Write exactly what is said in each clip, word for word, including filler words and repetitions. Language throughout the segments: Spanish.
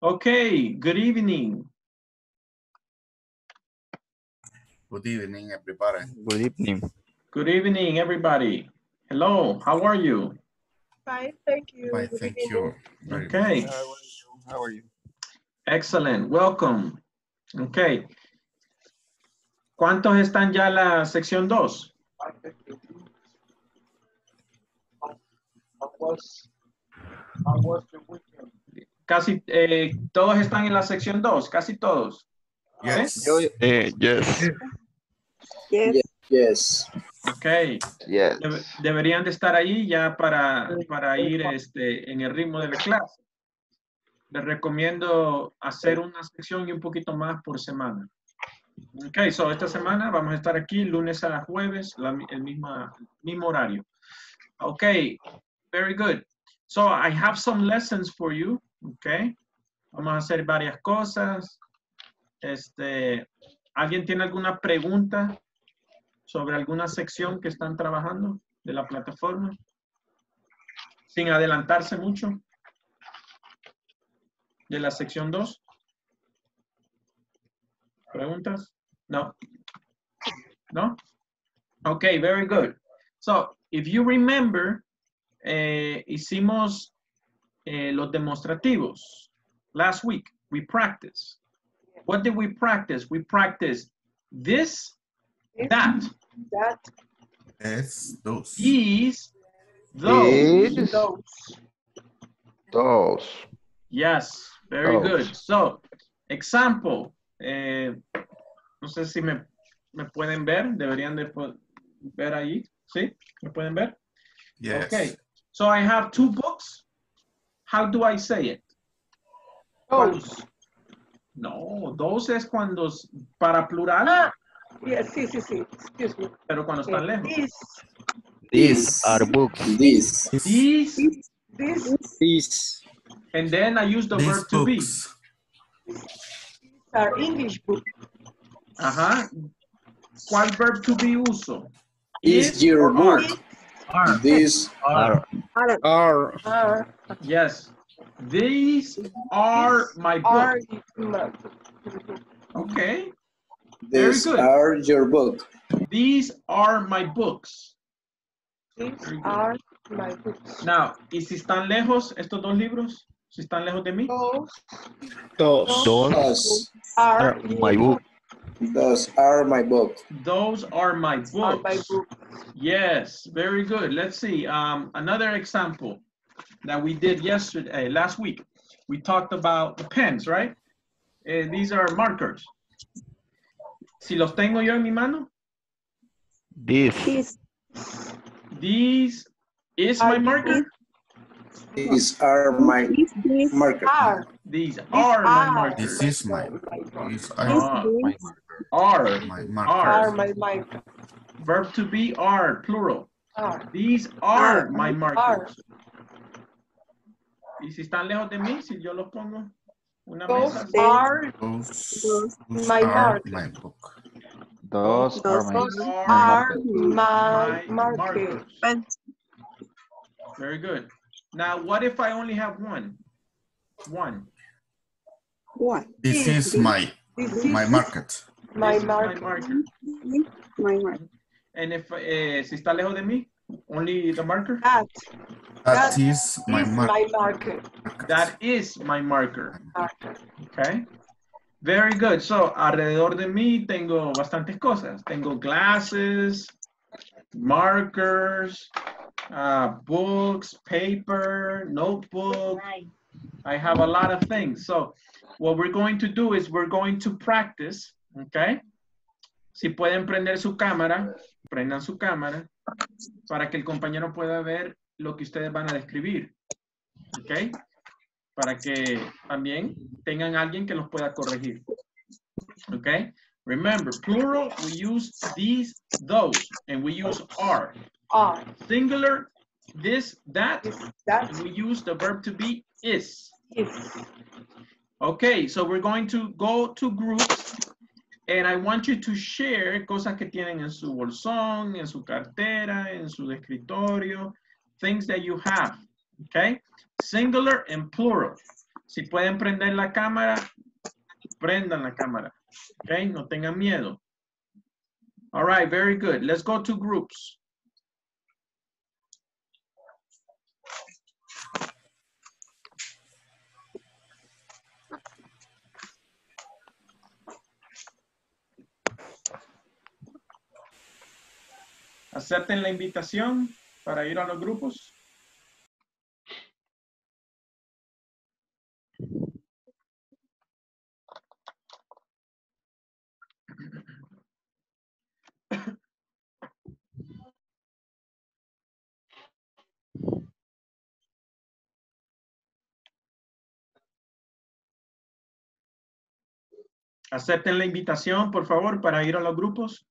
Okay, good evening. Good evening, everybody. Good evening. Good evening, everybody. Hello, how are you? Fine, thank you. Fine, Good thank evening. you. Very Okay, How are you? How are you? excellent, welcome. Okay. ¿Cuántos están ya en la sección dos? Casi eh, todos están en la sección dos, casi todos. Yes. Yo, eh, yes. Yes. Yes. Ok. Yes. Debe- deberían de estar ahí ya para, para ir este, en el ritmo de la clase. Les recomiendo hacer una sección y un poquito más por semana. Ok, so esta semana vamos a estar aquí lunes a jueves, la, el misma, mismo horario. Ok, very good. So I have some lessons for you. Ok, vamos a hacer varias cosas. Este, ¿alguien tiene alguna pregunta sobre alguna sección que están trabajando de la plataforma? Sin adelantarse mucho. De la sección dos. ¿Preguntas? No. No? Okay, very good. So, if you remember, eh, hicimos eh, los demostrativos. Last week, we practiced. What did we practice? We practiced this, that, That, Es dos. these, those. Is those. dos. Yes, very Those. good. So, example. Eh, no sé si me, me pueden ver. Deberían de po- ver ahí. ¿Sí? ¿Me pueden ver? Yes. Okay. So, I have two books. How do I say it? Those. No, dos es cuando, s- para plural, Ah, yes, sí, sí, sí. Excuse me. pero cuando están Eh, lejos. This, These are books. This. These, this This. and then I use the These verb to be. books. are English books. Ajá. ¿Cuál verb to be uso? Is Is your or are? book. These Are Are, are are, Yes. These are my are book. my- Okay. Very these good. are your book. These are my books. These Very good. are my books. Now, ¿y si están lejos estos dos libros? Si están lejos de mí. Those Those. Those Those. are are my book. Those are my book. Those are my Are my books. books. Yes, very good. Let's see. Um, another example that we did yesterday, last week. We talked about the pens, right? Uh, these are markers. Si los tengo yo en mi mano, This. These these is my are marker. These are my These marker. are. These These are my are. markers. This is my. my- These Ah, are My are, my Are markers. my my verb to be are, plural. are. These are Are. my Are. markers. Y si están lejos de mí, si yo los pongo una Those mesa. are Those, Those those my are mark. my book. Those are my those are are my my markers. markers. Very good. Now, what if I only have one? One. What? This is my This is my market. my This is my marker. marker. My marker. And if, eh, si está lejos de mí, only the marker? That That That is my is mar- my marker. market. That is my marker. Marker. Okay. Very good. So, alrededor de mí tengo bastantes cosas. Tengo glasses, markers, uh, books, paper, notebook. I have a lot of things. So, what we're going to do is we're going to practice, okay? Si pueden prender su cámara, prendan su cámara para que el compañero pueda ver lo que ustedes van a describir, ¿ok? Para que también tengan alguien que los pueda corregir, ¿ok? Remember, plural, we use these, those, and we use are. Are. Singular, this, that, Is that and we use the verb to be is. is. Okay, so we're going to go to groups, and I want you to share cosas que tienen en su bolsón, en su cartera, en su escritorio, things that you have, okay? Singular and plural. Si pueden prender la cámara, prendan la cámara. Okay, no tengan miedo. All right, very good. Let's go to groups. Acepten la invitación para ir a los grupos. Acepten la invitación, por favor, para ir a los grupos.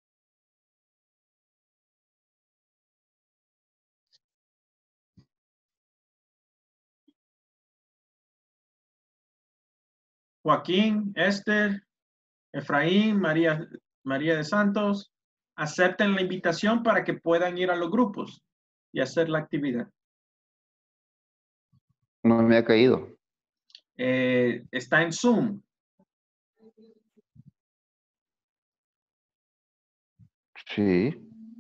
Joaquín, Esther, Efraín, María, María de Santos, acepten la invitación para que puedan ir a los grupos y hacer la actividad. No me ha caído. Eh, está en Zoom. Sí.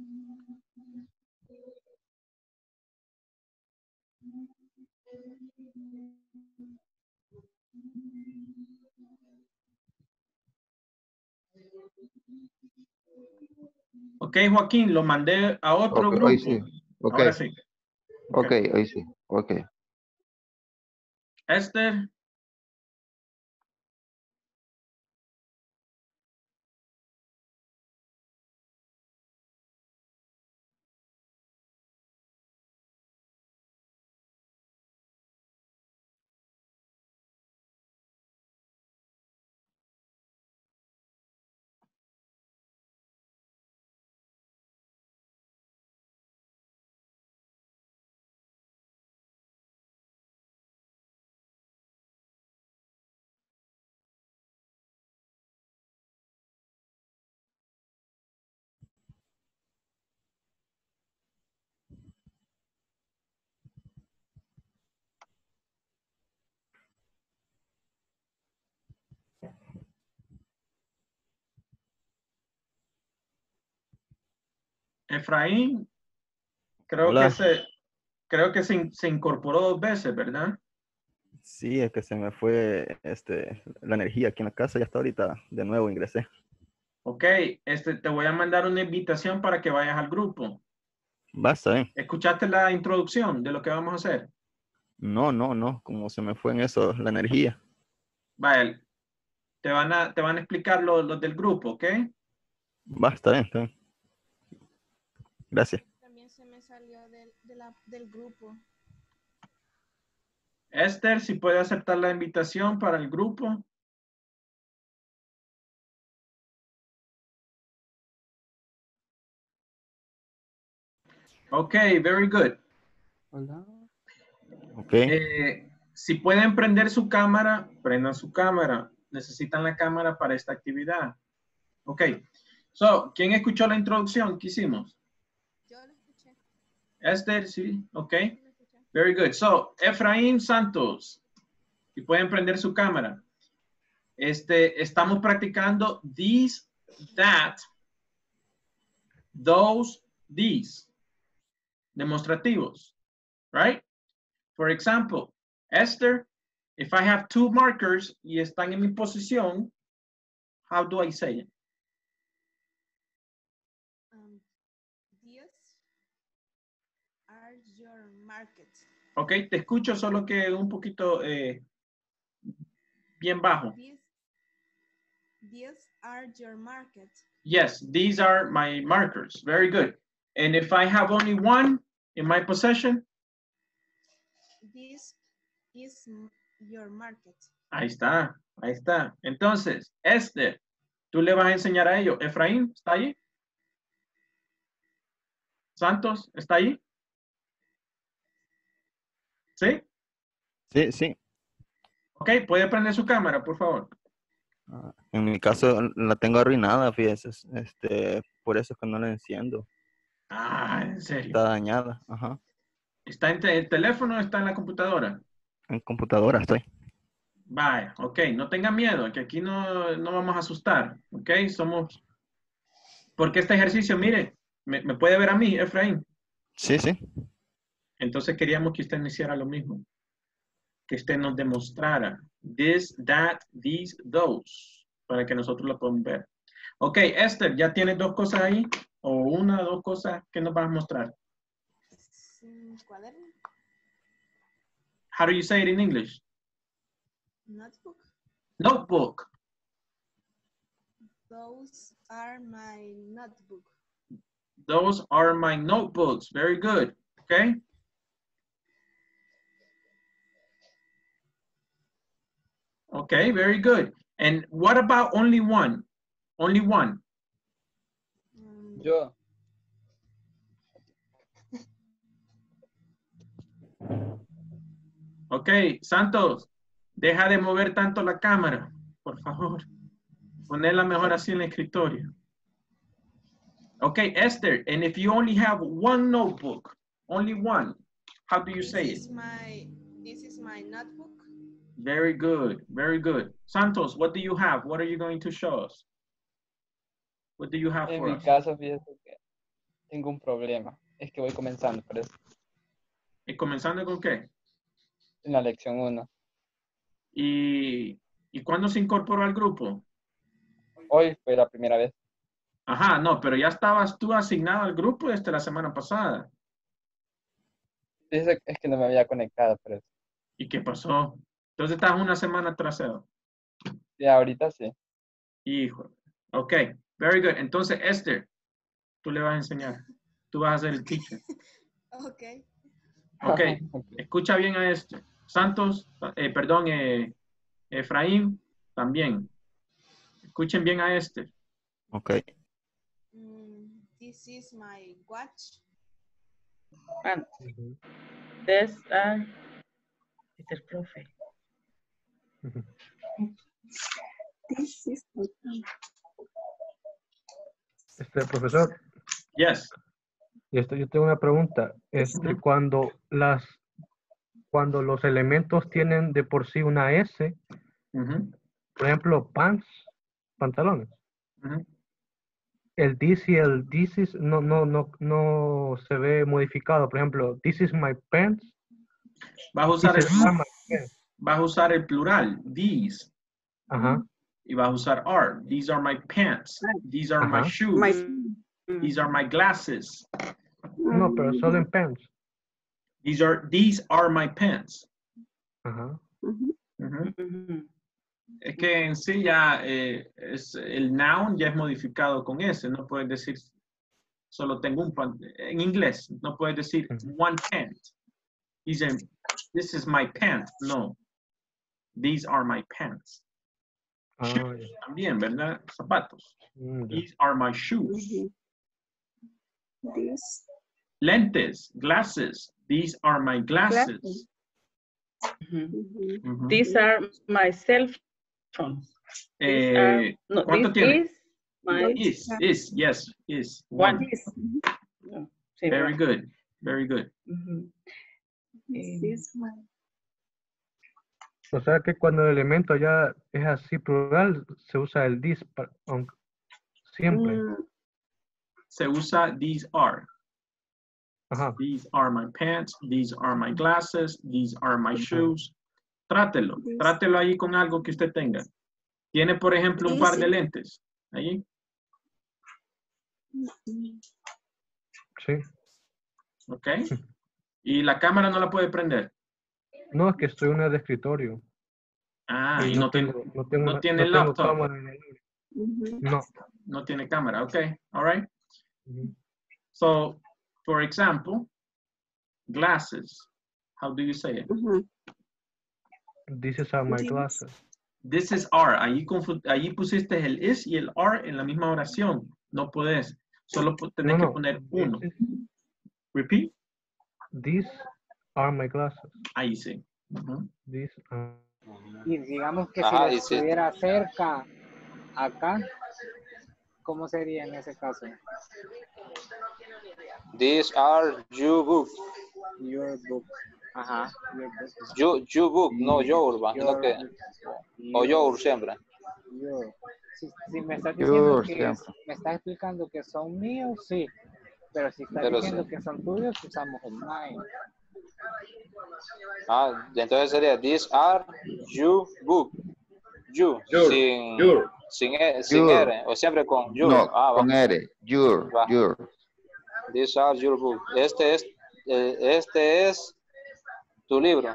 Ok, Joaquín, lo mandé a otro Ok, grupo. hoy sí. Ok. Ahora sí. Ok, hoy sí. Ok. Esther. Efraín, creo Hola. que se, creo que se, se incorporó dos veces, ¿verdad? Sí, es que se me fue este, la energía aquí en la casa y hasta ahorita de nuevo ingresé. Ok, este, te voy a mandar una invitación para que vayas al grupo. Basta, ¿eh? ¿Escuchaste la introducción de lo que vamos a hacer? No, no, no, como se me fue en eso la energía. Vaya, te van a, te van a explicar los, los del grupo, ¿ok? Basta, ¿eh? Está bien. Gracias. También se me salió del, de la, del grupo. Esther, si puede aceptar la invitación para el grupo. Ok, very good. Hola. Ok. Eh, si pueden prender su cámara, prendan su cámara. Necesitan la cámara para esta actividad. Ok. So, ¿quién escuchó la introducción que hicimos? Yo lo escuché. Esther, sí. Ok. Yo lo escuché. Very good. So, Efraín Santos. Si pueden prender su cámara. Este, estamos practicando these, that, those, these. Demostrativos. Right? For example, Esther, if I have two markers y están en mi posición, how do I say it? Um, these are your market. Ok, te escucho solo que un poquito eh, bien bajo. These, these are your market. Yes, these are my markers. Very good. And if I have only one in my possession, This is your market. ahí está, ahí está. Entonces, Esther, tú le vas a enseñar a ellos. Efraín, ¿está ahí? Santos, ¿está ahí? ¿Sí? Sí, sí. Ok, puede prender su cámara, por favor. Ah, en mi caso la tengo arruinada, fíjese. Este, por eso es que no la enciendo. Ah, en serio. Está dañada. Ajá. ¿Está en el teléfono o está en la computadora? En computadora estoy. Vaya, ok, no tengan miedo, que aquí no, no vamos a asustar, ok, somos, porque este ejercicio, mire, me, me puede ver a mí, Efraín, Sí, sí. entonces queríamos que usted me hiciera lo mismo, que usted nos demostrara, this, that, these, those, para que nosotros lo podamos ver. Ok, Esther, ¿ya tienes dos cosas ahí? O una o dos cosas que nos vas a mostrar. Mm, Cuaderno. How do you say it in English? Notebook. Notebook. Those are my notebook. Those are my notebooks. Very good. Okay. Okay, very good. And what about only one? Only one. Um, Yo. Okay, Santos, deja de mover tanto la cámara, por favor. Ponela mejor así en el escritorio. Okay, Esther, and if you only have one notebook, only one, how do you this say it? is my this is my notebook. Very good, very good. Santos, what do you have? What are you going to show us? What do you have En for mi us? caso, fíjate que tengo un problema. Es que voy comenzando, por eso, ¿Y comenzando con qué? en la lección uno. ¿Y, ¿Y cuándo se incorporó al grupo? Hoy fue la primera vez. Ajá, no, pero ya estabas tú asignado al grupo desde la semana pasada. Dice es que no me había conectado, por eso. ¿Y qué pasó? Entonces estás una semana atrasado. Y ahorita sí. Hijo. Ok, very good. Entonces, Esther, tú le vas a enseñar. Tú vas a ser el teacher. Okay. Ok, escucha bien a Esther. Santos, eh, perdón, eh, Efraín, también. Escuchen bien a Esther. Ok. Mm, this is my watch. And this uh, es el profe. This is my Este profesor, Yes. y esto yo tengo una pregunta. Este, Ujú. cuando las cuando los elementos tienen de por sí una S, Ujú, por ejemplo, pants, pantalones, ujú. el this y el this is no no no no se ve modificado. Por ejemplo, this is my pants. Vas a usar el, This is are my pants. vas a usar el plural, these. Ajá, Y vas a usar are. These are my pants. These are my Ajá. shoes. My, These are my glasses. no, pero solo en pants. These are these are my pants. Ajá. Ujú. Ujú. Ujú. Es que en sí ya eh, es, el noun ya es modificado con ese. No puedes decir solo tengo un pan. En inglés no puedes decir Ujú. one pant. Dicen this is my pant. No. These are my pants. Ah, Shoes ya. también, ¿verdad? Zapatos. Mm, ya. These are my shoes. Ujú. This Lentes, glasses. These are my glasses. Glasses. Ujú. Ujú. Ujú. These are my cell phones. These are, Eh, no, ¿Cuánto this tiene? is my Is, is, yes, is. one. One. This. No, sí, Very one. good, very good. Ujú. This Eh, is my. O sea que cuando el elemento ya es así plural, se usa el this pa- aunque- siempre. Mm, Se usa these are. Ajá. These are my pants, these are my glasses, these are my Ujú. shoes. Trátelo, This. trátelo ahí con algo que usted tenga. Tiene, por ejemplo, un par de Easy. lentes. Ahí. Ujú. Sí. Ok. Y la cámara no la puede prender. No, es que estoy en el escritorio. Ah, y y no no tiene, tengo, no tengo, no una- tiene no tengo laptop. cámara en el libro. Ujú. No. No tiene cámara. Ok, all right. Ujú. So, for example, glasses. How do you say it? Ujú. These are my This. glasses. This is are. Ahí, confu- ahí pusiste el is y el are en la misma oración. No puedes. Solo pu- tenés No, que no. poner This uno. is- Repeat. These are my glasses. Ahí sí. Ujú. These are... Y digamos que si Ajá, lo y sí. estuviera cerca, acá, ¿cómo sería en ese caso? These are your books. Your book. Ajá. Your book. You, you book, no your, va, no que, o your siempre. Your. Si, si me estás diciendo Your que siempre. es- me estás explicando que son míos, sí. Pero si estás Pero diciendo sí. que son tuyos, usamos el mine. Ah, entonces sería these are you book. You, Your, sin, your. sin, e, sin Your. R, o siempre con your. No, Ah, va. con R. Your, Va. your. These are your book. Este es, eh, este es tu libro.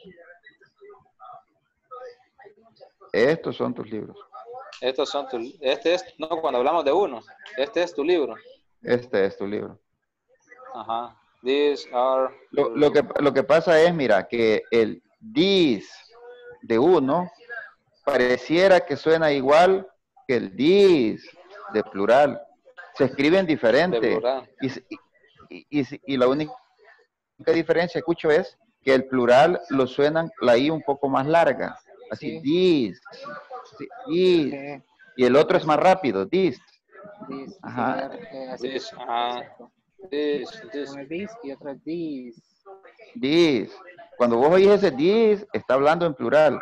Estos son tus libros. Estos son tus, este es, no, cuando hablamos de uno, este es tu libro. Este es tu libro. Ajá. These are. Lo, lo que, lo que pasa es, mira, que el this de uno pareciera que suena igual que el this de plural. Se escriben De diferente. plural. Y, y, y, y la única diferencia que escucho es que el plural lo suenan la I un poco más larga. Así, Sí. this, sí, this. Sí. Y el otro es más rápido, this. This, Ajá. sí, eh, así This, es. ajá. Exacto. This, this. Uno es this y otro es this. This. Cuando vos oís ese this, está hablando en plural.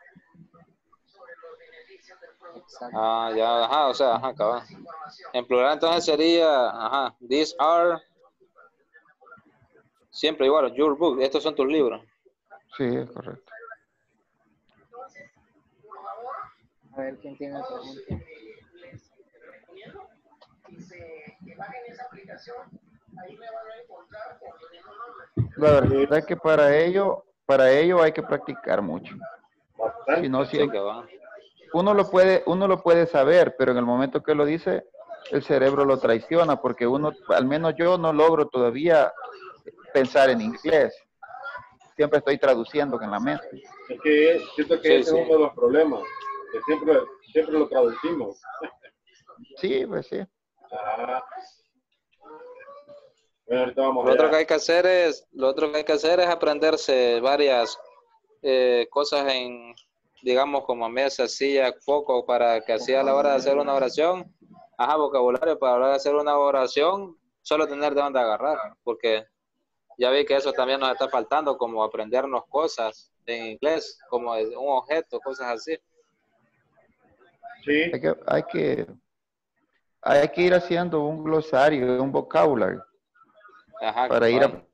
Exacto. Ah, ya, ajá, o sea, ajá, cabal. En plural entonces sería, ajá, these are, siempre igual, your book, estos son tus libros. Sí, es correcto. A ver quién tiene otra pregunta. La verdad es que para ello, para ello hay que practicar mucho. Bastante. Si no, si Sí, cabal. uno lo puede, uno lo puede saber, pero en el momento que lo dice, el cerebro lo traiciona, porque uno, al menos yo no logro todavía pensar en inglés. Siempre estoy traduciendo en la mente. Es que siento que Sí, ese sí. es uno de los problemas. Que siempre, siempre lo traducimos. Sí, pues sí. Ah. Bueno, ahorita vamos Lo otro allá. que hay que hacer es, lo otro que hay que hacer es aprenderse varias eh, cosas en, digamos, como mesa, silla, foco, para que así a la hora de hacer una oración, ajá, vocabulario, para la hora de hacer una oración, solo tener de dónde agarrar, porque ya vi que eso también nos está faltando, como aprendernos cosas en inglés, como un objeto, cosas así. Sí. Hay que, hay que, hay que ir haciendo un glosario, un vocabulario, Ajá, para ir a, cabal.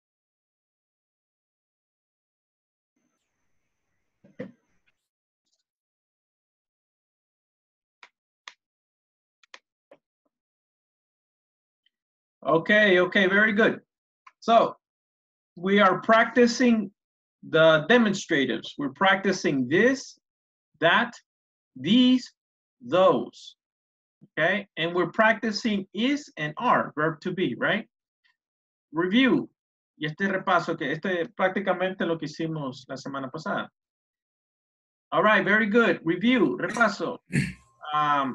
Okay, okay, very good. So we are practicing the demonstratives. We're practicing this, that, these, those. Okay, and we're practicing is and are, verb to be, right? Review. Y este repaso, que este prácticamente lo que hicimos la semana pasada. All right, very good. Review, repaso. Um,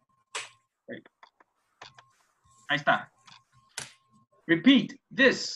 ahí está. Repeat this,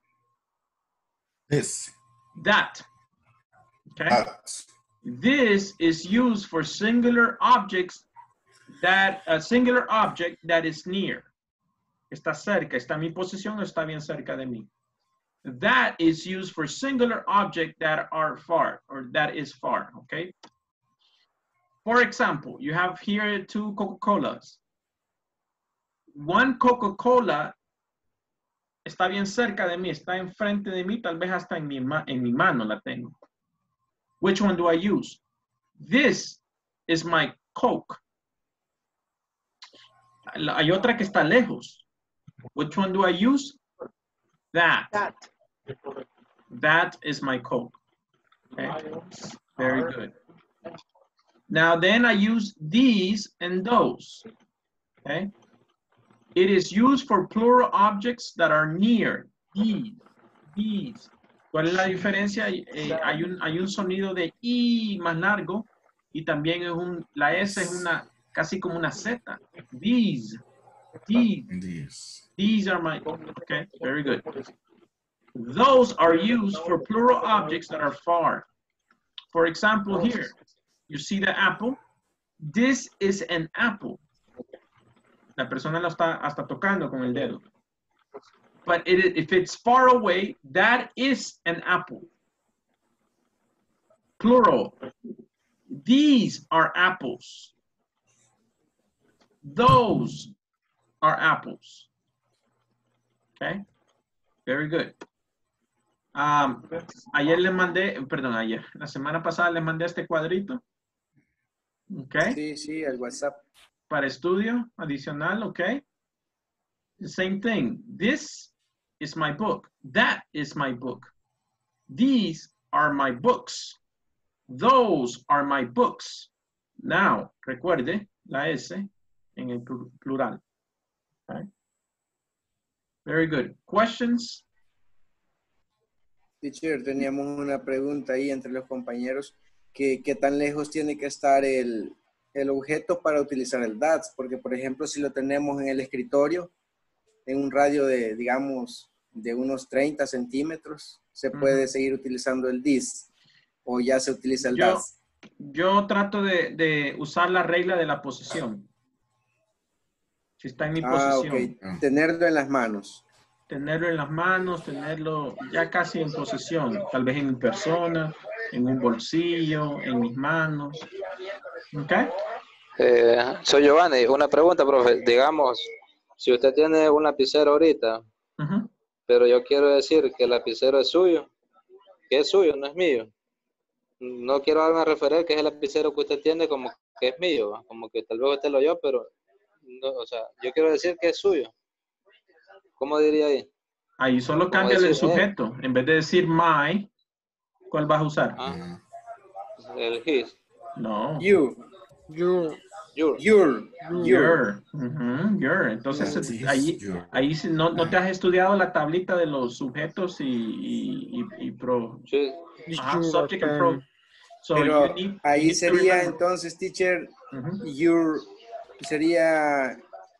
This. that. Okay. That. This is used for singular objects that a singular object that is near. Está cerca, está en mi posición o está bien cerca de mí. That is used for singular object that are far or that is far, okay? For example, you have here two Coca-Colas. One Coca-Cola está bien cerca de mí, está enfrente de mí, tal vez hasta en mi, en mi mano la tengo. Which one do I use? This is my Coke. Hay otra que está lejos. Which one do I use? That. That. That is my Coke. Okay. Very good. Now then I use these and those. Okay. It is used for plural objects that are near. These. These. ¿Cuál es la diferencia? Eh, hay, un, hay un sonido de I más largo y también es un, la S es una, casi como una Z. These. These. This. These are my, okay, very good. Those are used for plural objects that are far. For example, here, you see the apple. This is an apple. La persona lo está hasta tocando con el dedo. but it, if it's far away, that is an apple. Plural. These are apples. Those are apples. Okay. Very good. Um, ayer le mandé, perdón, ayer, la semana pasada le mandé este cuadrito. Okay. Sí, sí, el WhatsApp. Para estudio adicional, okay. The same thing. This is my book. That is my book. These are my books. Those are my books. Now, recuerde la S en el plural. Okay. Very good. Questions? Teacher, teníamos una pregunta ahí entre los compañeros. Que, ¿Qué tan lejos tiene que estar el, el objeto para utilizar el D A T S? Porque, por ejemplo, si lo tenemos en el escritorio, en un radio de, digamos, de unos treinta centímetros, se puede uh-huh. seguir utilizando el this o ya se utiliza el yo, D A T S. Yo trato de, de usar la regla de la posición. Si está en mi ah, posición. Okay. Tenerlo en las manos. Tenerlo en las manos, tenerlo ya casi en posesión, tal vez en mi persona, en un bolsillo, en mis manos. ¿Ok? Eh, soy Giovanni. Una pregunta, profe. Digamos, si usted tiene un lapicero ahorita, uh-huh. pero yo quiero decir que el lapicero es suyo, que es suyo, no es mío. No quiero darme a referir que es el lapicero que usted tiene como que es mío, como que tal vez usted lo oyó, pero, no, o sea, yo quiero decir que es suyo. ¿Cómo diría ahí? Ahí solo cambia el sujeto. En vez de decir my, ¿cuál vas a usar? Ah, el his. No. You. Your. Your. Your. Your. Uh-huh. Your. Entonces, yeah, ahí, ahí no, no te has estudiado la tablita de los sujetos y, y, y, y pro. Sí. Ajá, subject and pro. So Pero you need, ahí you sería entonces, teacher, uh-huh. your, sería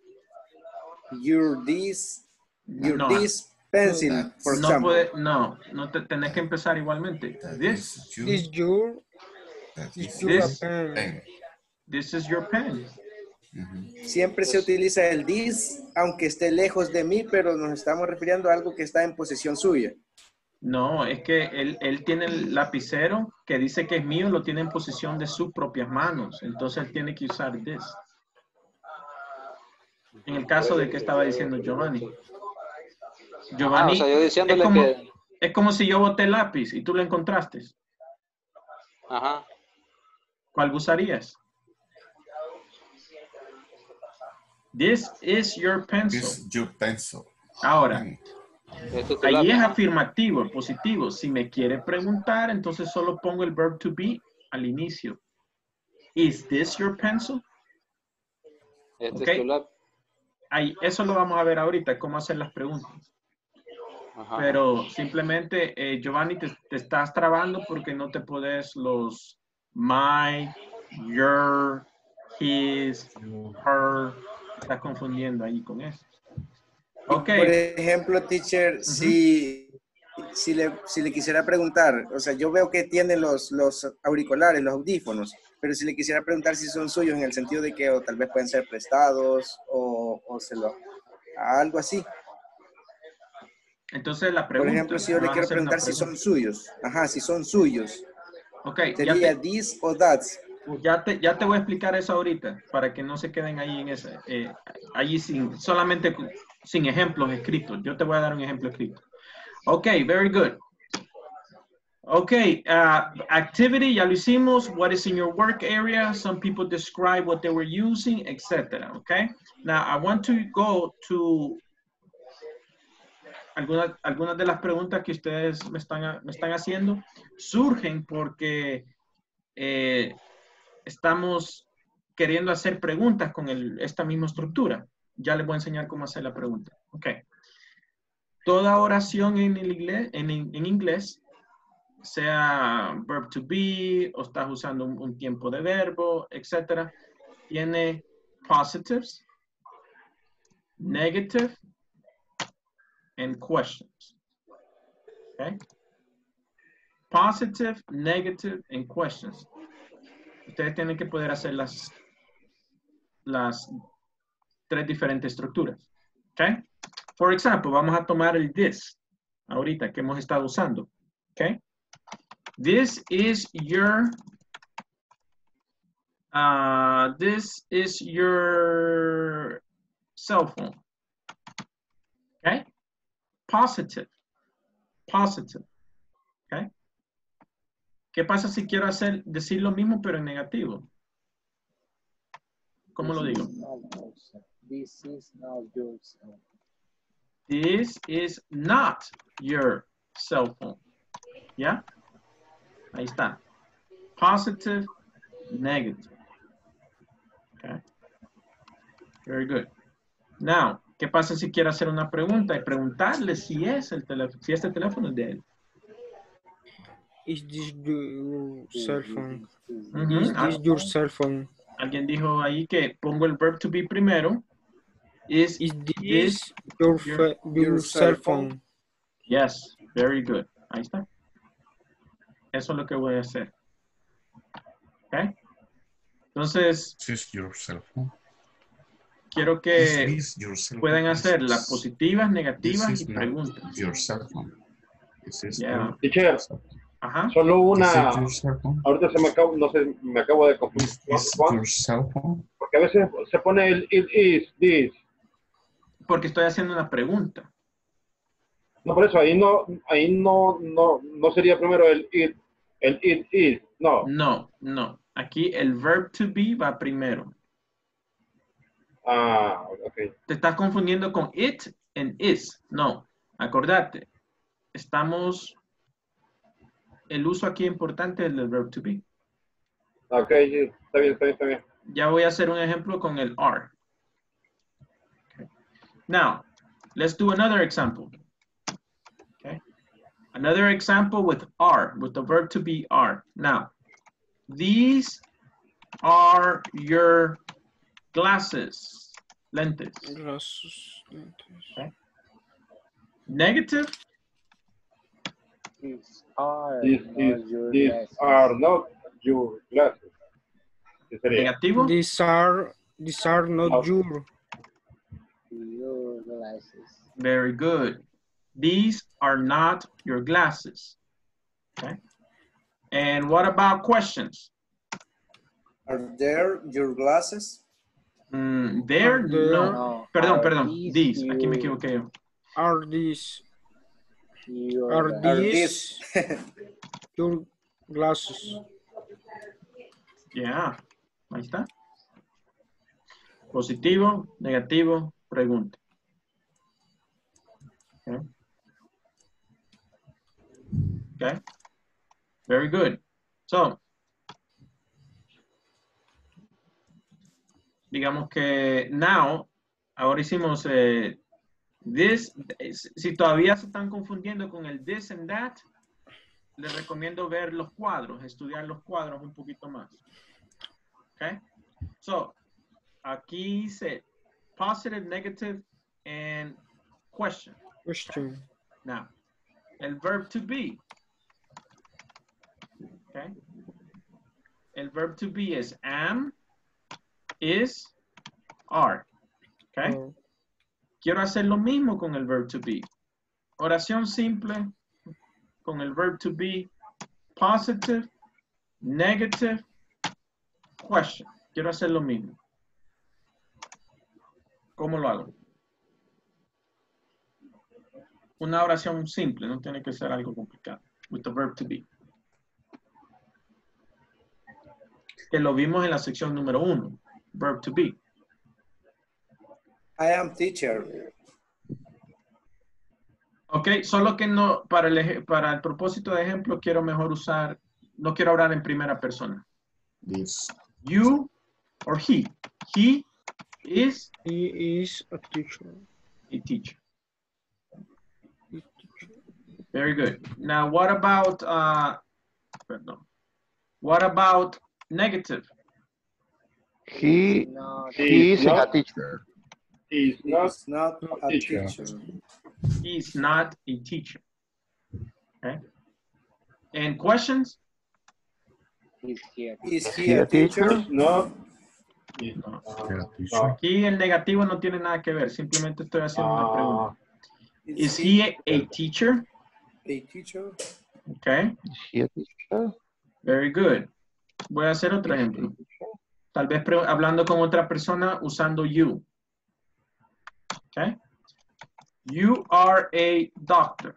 your this. Your no, this pencil, for no example. Puede, no, no te tenés que empezar igualmente. This. Is your. Is this, pen. This is your pen. Uh-huh. Siempre se utiliza el this, aunque esté lejos de mí, pero nos estamos refiriendo a algo que está en posesión suya. No, es que él, él tiene el lapicero que dice que es mío, lo tiene en posesión de sus propias manos. Entonces él tiene que usar this. En el caso de que estaba diciendo Giovanni. Giovanni, ah, o sea, yo diciéndole es, como, que... es como si yo boté lápiz y tú lo encontraste. Ajá. ¿Cuál usarías? This is your pencil. This is your pencil. Ahora, ahí es afirmativo, positivo. Si me quiere preguntar, entonces solo pongo el verb to be al inicio. Is this your pencil? Este okay. es tu lápiz. Ahí, eso lo vamos a ver ahorita, cómo hacer las preguntas. Ajá. Pero simplemente, eh, Giovanni, te, te estás trabando porque no te podés los my, your, his, her. Estás confundiendo ahí con eso. Okay. Por ejemplo, teacher, uh-huh. si, si, le, si le quisiera preguntar, o sea, yo veo que tiene los, los auriculares, los audífonos, pero si le quisiera preguntar si son suyos en el sentido de que o tal vez pueden ser prestados o, o se lo, algo así. Entonces la pregunta. Por ejemplo, si yo le quiero preguntar si son suyos. Ajá, si son suyos. Ok. Sería te, this o that. Ya te, ya te voy a explicar eso ahorita, para que no se queden ahí en ese, eh, allí sin, solamente sin ejemplos escritos. Yo te voy a dar un ejemplo escrito. Ok, very good. Ok, uh, activity, ya lo hicimos. What is in your work area? Some people describe what they were using, et cetera. Okay, now I want to go to algunas, algunas de las preguntas que ustedes me están, me están haciendo. Surgen porque eh, estamos queriendo hacer preguntas con el, esta misma estructura. Ya les voy a enseñar cómo hacer la pregunta. Ok. Toda oración en, el inglés, en, en inglés, sea verb to be, o estás usando un, un tiempo de verbo, etcétera, tiene positives, negative, and questions. Okay? Positive, negative, and questions. Ustedes tienen que poder hacer las, las tres diferentes estructuras. Okay? For example, vamos a tomar el this, ahorita que hemos estado usando. Okay? This is your, uh, this is your cell phone. Okay? Positive. Positive. Okay? ¿Qué pasa si quiero hacer, decir lo mismo pero en negativo? ¿Cómo lo digo? This is not your cell. This is not your cell phone. ¿Ya? Ahí está. Positive, negative. Okay. Very good. Now, ¿qué pasa si quiero hacer una pregunta y preguntarle si es el teléfono, si este teléfono es de él? Is this your cell phone? Ujú. Is Ah, this your cell phone? Alguien dijo ahí que pongo el verb to be primero. Is, Is this this your, fe- your cell phone? Yes, very good. Ahí está. Eso es lo que voy a hacer. ¿Ok? Entonces, This is your cell phone. quiero que Is this your cell puedan phone? hacer las positivas, This negativas is y not preguntas. your cell phone. This is Yeah. your Teacher, Ajá. solo una, Is it your cell phone? ahorita se me acabo, no sé, me acabo de confundir. Is this Juan, your cell phone? porque a veces se pone el it is, this. Porque estoy haciendo una pregunta. No, por eso ahí no, ahí no, no, no sería primero el it, el it is, no. No, no. Aquí el verb to be va primero. Ah, ok. Te estás confundiendo con it and is. No. Acordate. Estamos... El uso aquí importante es el verb to be. Ok, sí, está bien, está bien, está bien. Ya voy a hacer un ejemplo con el are. Okay. Now, let's do another example. Okay. Another example with are, with the verb to be are. Now, these are your glasses, lentes. Glasses, lentes. Okay. Negative. These are This not is, your these glasses. are not your glasses. ¿Qué sería? Negativo. These are, these are not No. your. Your glasses. Very good. These are not your glasses. Okay. And what about questions? Are there your glasses? Mm, there, Are there- no. No, Perdón, are perdón. these These. Aquí me your- equivoqué yo. Are these, Your are glasses. Are these these? your glasses? Yeah. Ahí está. Positivo, negativo, pregunta. Okay. Okay. Very good. So, digamos que now, ahora hicimos eh, this. Si todavía se están confundiendo con el this and that, les recomiendo ver los cuadros, estudiar los cuadros un poquito más. Okay. So, aquí dice positive, negative, and question. Question. Now, el verb to be. Okay. El verb to be is am, is, are. Okay. Oh, Quiero hacer lo mismo con el verb to be. Oración simple con el verb to be. Positive, negative, question. Quiero hacer lo mismo. ¿Cómo lo hago? Una oración simple, no tiene que ser algo complicado. With the verb to be. Que lo vimos en la sección número uno. Verb to be. I am teacher. Ok, solo que no, para el, eje- para el propósito de ejemplo, quiero mejor usar, no quiero hablar en primera persona. This. You or he. He is he is a teacher. a teacher. Very good. Now, what about, uh, perdón. What about negative? He, Not he He's isn't a not- teacher. He's He not is not a teacher. teacher. He's not a teacher. Okay. And questions? is here. Is He he a a teacher? teacher? not. He's, No. ah, Yeah, teacher. no. Aquí el negativo no tiene nada que ver. Simplemente estoy haciendo una Ah, pregunta. Is he a, a teacher? A teacher. Okay. Is he a teacher? Very good. Voy a hacer otro ejemplo. Tal vez hablando con otra persona usando you. Okay. You are a doctor.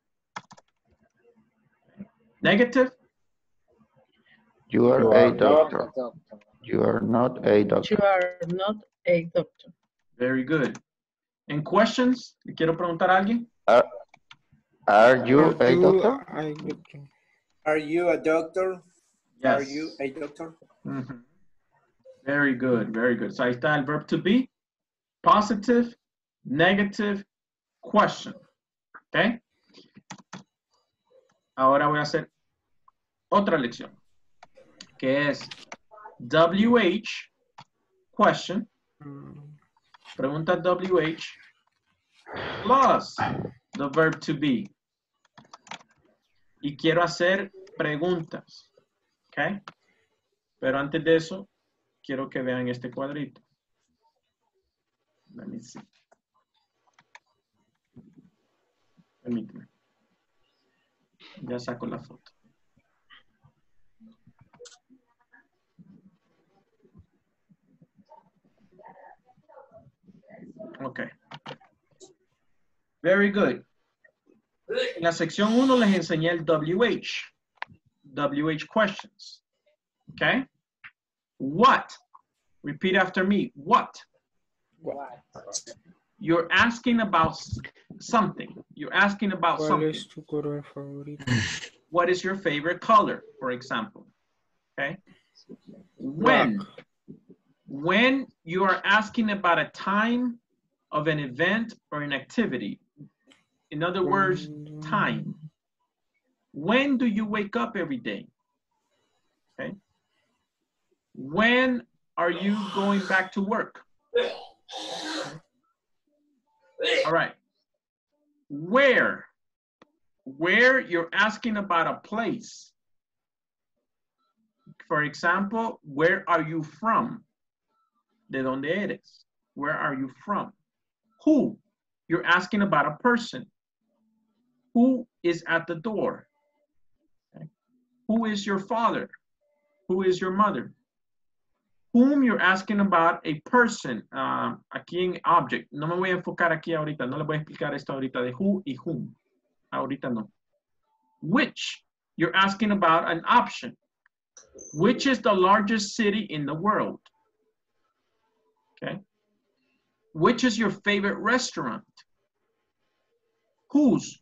Negative? You are You a are doctor. You are not a doctor. You are not a doctor. Very good. And questions? ¿Le quiero preguntar a alguien? Are, are you Are a you doctor? a doctor? Are you a doctor? Yes. Are you a doctor? Mm-hmm. Very good, very good. So ahí está el verb to be. Positive, negative, question. Okay. Ahora voy a hacer otra lección, que es W H, question, pregunta W H, plus the verb to be. Y quiero hacer preguntas, ¿ok? Pero antes de eso, quiero que vean este cuadrito. Let me see. Permíteme. Ya saco la foto. Ok. Very good. En la sección uno les enseñé el W H. W H questions. Okay. What? Repeat after me. What? What? You're asking about something. You're asking about ¿Cuál something. es tu color favorito? What is your favorite color, for example? Okay. When? Black. When you are asking about a time of an event or an activity. In other words, time. When do you wake up every day? Okay. When are you going back to work? Okay. All right. Where? Where you're asking about a place. For example, where are you from? ¿De dónde eres? Where are you from? Who? You're asking about a person. Who is at the door? Okay. Who is your father? Who is your mother? Whom you're asking about a person. Uh, aquí en object. No me voy a enfocar aquí ahorita. No le voy a explicar esto ahorita de who y whom. Ahorita no. Which? You're asking about an option. Which is the largest city in the world? Okay. Which is your favorite restaurant? Whose?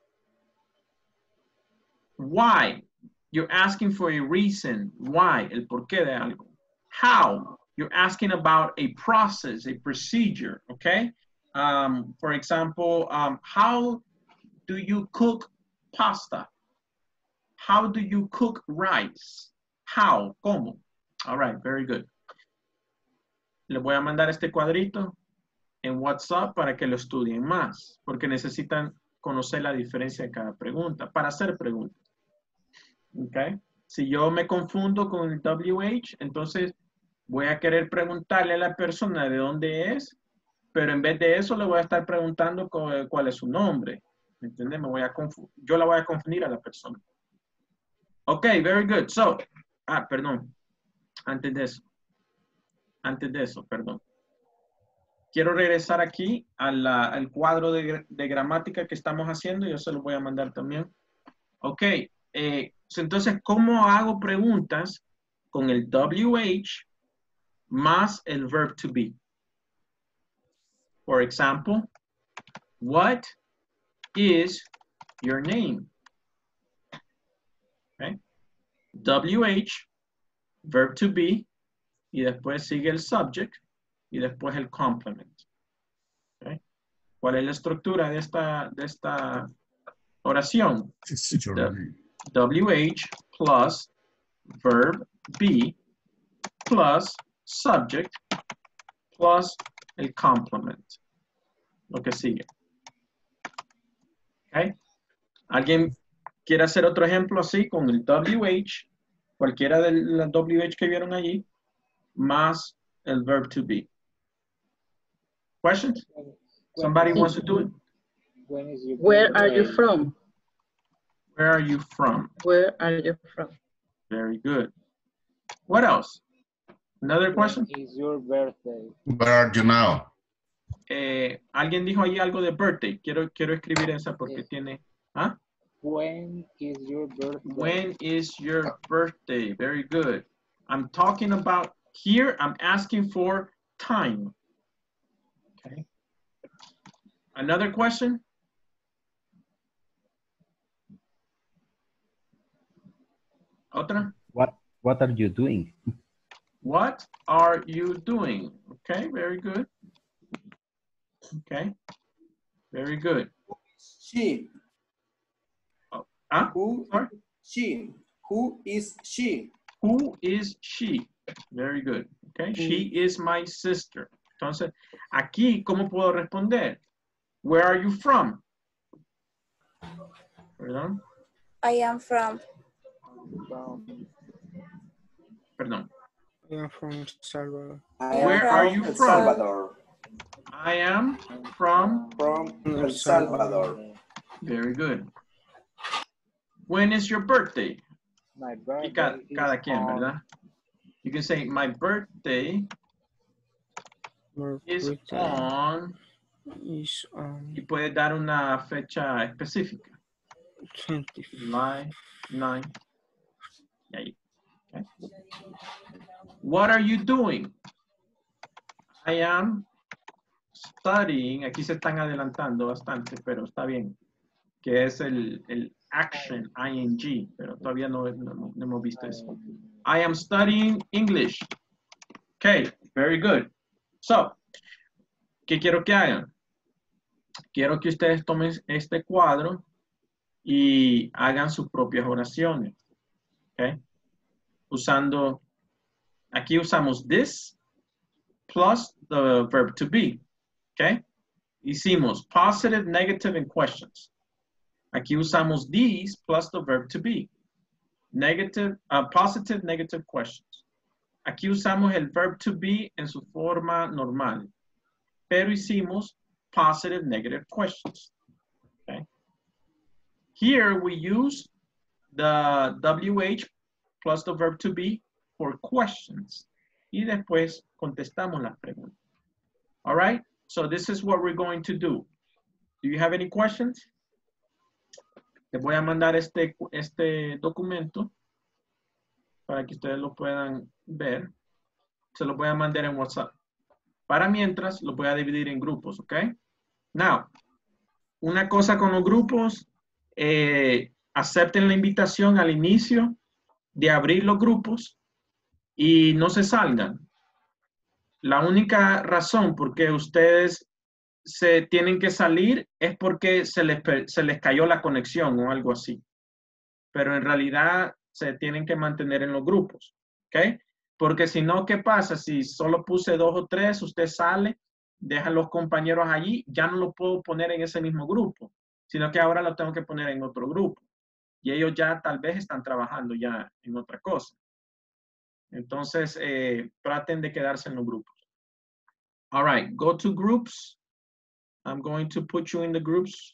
Why? You're asking for a reason. Why? El porqué de algo. How? You're asking about a process, a procedure, okay? Um, for example, um, how do you cook pasta? How do you cook rice? How? ¿Cómo? All right, very good. Les voy a mandar este cuadrito en WhatsApp para que lo estudien más, porque necesitan conocer la diferencia de cada pregunta, para hacer preguntas. Okay. Si yo me confundo con el W H, entonces voy a querer preguntarle a la persona de dónde es, pero en vez de eso le voy a estar preguntando cuál es su nombre. ¿Me entiendes? Me voy a confundir. Yo la voy a confundir a la persona. Ok, very good. So, ah, perdón. Antes de eso. Antes de eso, perdón. Quiero regresar aquí a la, al cuadro de, de gramática que estamos haciendo. Yo se lo voy a mandar también. Ok. Eh, entonces, ¿cómo hago preguntas con el W H más el verb to be? For example, what is your name? Okay. W H, verb to be, y después sigue el subject, y después el complement. Okay. ¿Cuál es la estructura de esta, de esta oración? W H plus verb be plus subject plus el complement. Lo que sigue. Okay. ¿Alguien quiere hacer otro ejemplo así con el W H, cualquiera de las W H que vieron allí, más el verb to be? Questions? Somebody wants to do it? When is your Where are you birthday? from? Where are you from? Where are you from? Very good. What else? Another question? When is your birthday? Where are you now? Eh, Alguien dijo ahí algo de birthday. Quiero, quiero escribir esa porque Eh. tiene... ¿Ah? When is your birthday? When is your birthday? Very good. I'm talking about here, I'm asking for time. Okay. Another question? Otra? What What are you doing? What are you doing? Okay, very good. Okay, very good. She. Oh, huh? Who? Sorry? She. Who is she? Who is she? Very good. Okay, she is my sister. Entonces, aquí, ¿cómo puedo responder? Where are you from? Perdón. I am from. Perdón. I am from Salvador. I am Where from are you El from? Salvador. I am from. From El Salvador. Very good. When is your birthday? My Y birthday cada, is cada quien, on- ¿verdad? You can say, my birthday My is birthday on, is on y puede dar una fecha específica. twenty. July ninth. Y ahí. Okay. What are you doing? I am studying. Aquí se están adelantando bastante, pero está bien. Que es el, el action, ing, pero todavía no, no, no hemos visto eso. I am studying English. Okay, very good. So, ¿qué quiero que hagan? Quiero que ustedes tomen este cuadro y hagan sus propias oraciones. Okay. Usando, aquí usamos this plus the verb to be. Okay. Hicimos positive, negative, and questions. Aquí usamos these plus the verb to be. Negative, uh, positive, negative questions. Aquí usamos el verb to be en su forma normal. Pero hicimos positive, negative questions. Okay. Here we use the W H plus the verb to be for questions. Y después contestamos las preguntas. All right? So this is what we're going to do. Do you have any questions? Les voy a mandar este, este documento para que ustedes lo puedan ver. Se lo voy a mandar en WhatsApp. Para mientras, lo voy a dividir en grupos, ¿ok? Now, una cosa con los grupos, eh, acepten la invitación al inicio de abrir los grupos y no se salgan. La única razón por qué ustedes se tienen que salir es porque se les, se les cayó la conexión o algo así. Pero en realidad se tienen que mantener en los grupos, ¿ok? Porque si no, ¿qué pasa? Si solo puse dos o tres, usted sale, deja a los compañeros allí, ya no lo puedo poner en ese mismo grupo, sino que ahora lo tengo que poner en otro grupo. Y ellos ya tal vez están trabajando ya en otra cosa. Entonces, eh, traten de quedarse en los grupos. All right, go to groups. I'm going to put you in the groups.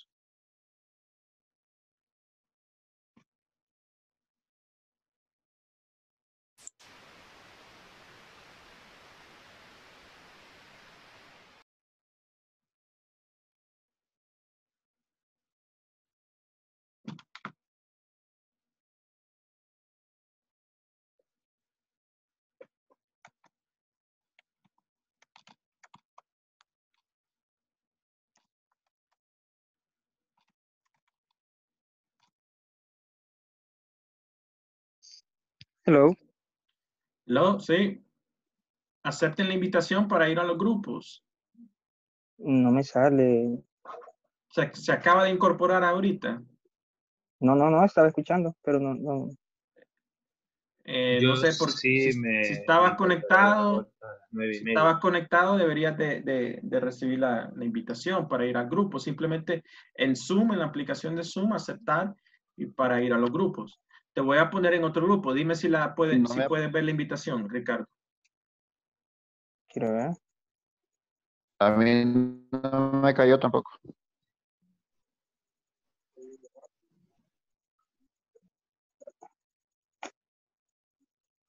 Hello. Hello, sí. Acepten la invitación para ir a los grupos. No me sale. Se, se acaba de incorporar ahorita. No, no, no, estaba escuchando, pero no, no. Eh, Yo no sé por sí si, me- si estabas me conectado. nueve y Si media. estabas conectado, deberías de, de- de recibir la, la invitación para ir al grupo. Simplemente en Zoom, en la aplicación de Zoom, aceptar y para ir a los grupos. Te voy a poner en otro grupo. Dime si, la puede, No si me- puedes ver la invitación, Ricardo. Quiero ver. A mí no me cayó tampoco.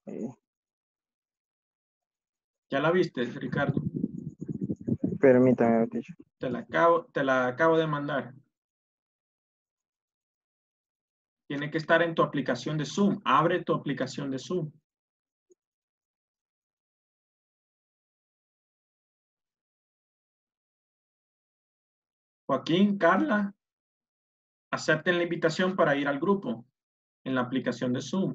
Eh, ¿Ya la viste, Ricardo? permítame, teacher. Te la acabo, te la acabo de mandar. Tiene que estar en tu aplicación de Zoom. Abre tu aplicación de Zoom. Joaquín, Carla, acepten la invitación para ir al grupo en la aplicación de Zoom.